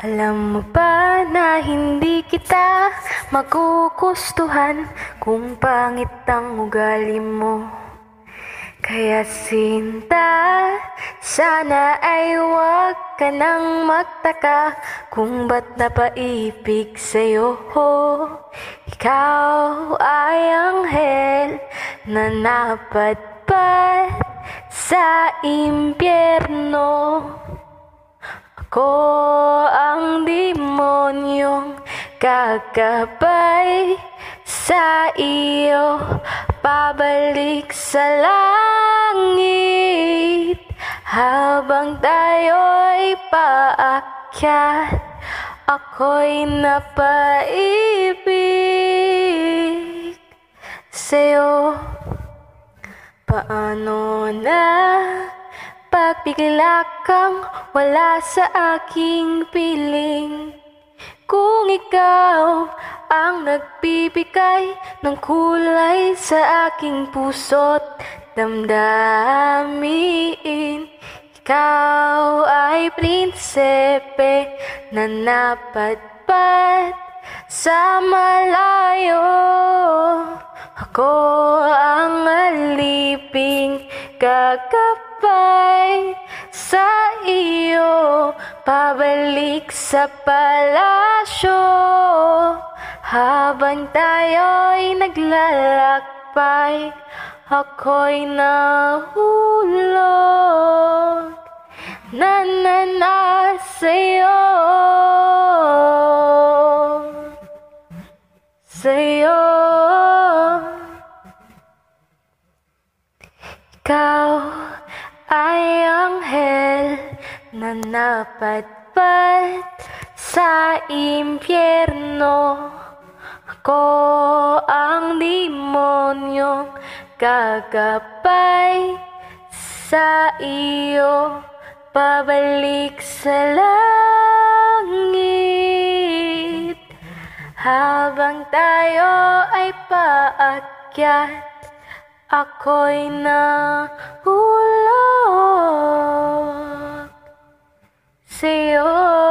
Alam mo ba na hindi kita magugustuhan kung pangit ang ugali mo? Kaya sinta, sana ay huwag ka nang magtaka kung ba't napaibig sa'yo. Ikaw ay anghel na napadpad sa impyerno. Ako ang demonyong gagabay sa iyo, pabalik sa langit habang tayo'y paakyat. Ako'y napaibig sa'yo. Paano na pag bigla kang wala sa aking piling? Kung ikaw ang nagbibigay ng kulay sa aking puso't damdamin, ikaw ay prinsepe na napadpad sa malayo. Ako ang aliping gagabay sa iyo, pabalik sa palasyo habang tayo'y naglalakbay. Ako'y nahulog na sa'yo, sa'yo. Ikaw ay anghel na napadpad sa impyerno. Ako ang demonyong gagabay sa iyo, pabalik sa langit habang tayo ay paakyat. Ako'y nahulog sa'yo.